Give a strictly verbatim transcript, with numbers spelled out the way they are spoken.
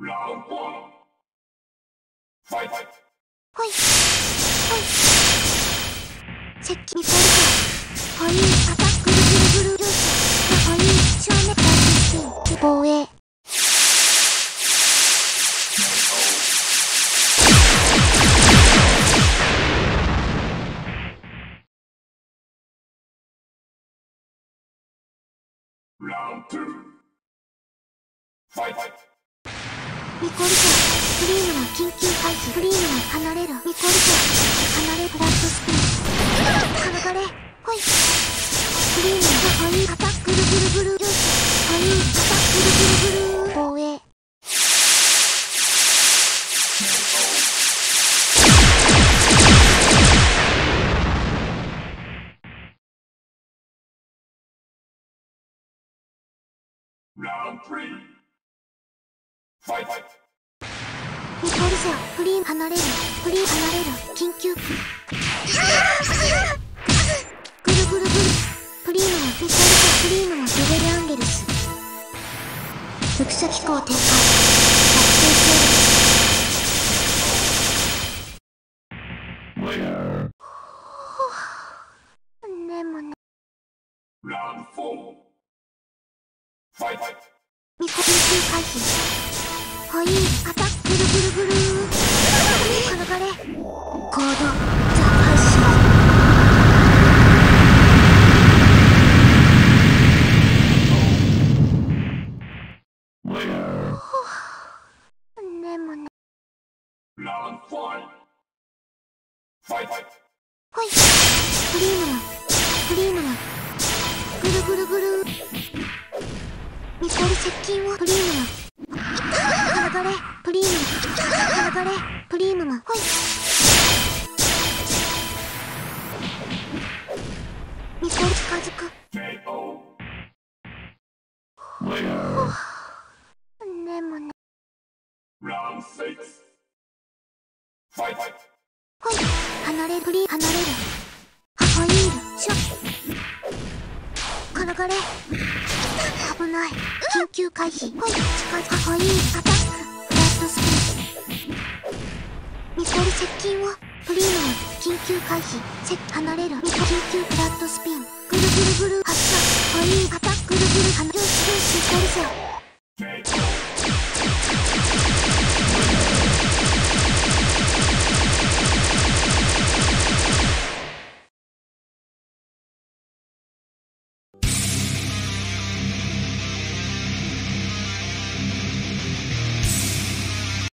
ほいほい接近ミサイルほいアタックルグルグルルーシほい正面大スピン防衛ミコルトフリームの緊急回避フリームの離れるミコルト離れフラットスピン流れほいフリームのほいアタックルグルグルルーシほいアタックルグルグル防衛ミコルセオフリーム離れるフリー離れる緊急グルグルグルフリームのミコルセオフリームのレベルアンゲルス輻射機構展開確定制度でもねミコ緊急回避ほいアタックルグルグル流れコードザ配信でもねほいフリームのフリームのぐるぐるぐるミサイル接近をフリームの流れプリーム流れプリームもほいミサイル近づくでもねほい離れるプリー離れるハホイールショッ流れ危ない緊急回避ほい近づくほいアタックフラットスピンミサイル接近をフリームの緊急回避接離れるミサ緊急フラットスピンぐるぐるぐる発射ほいアタックぐるぐる離れるミサイルセオ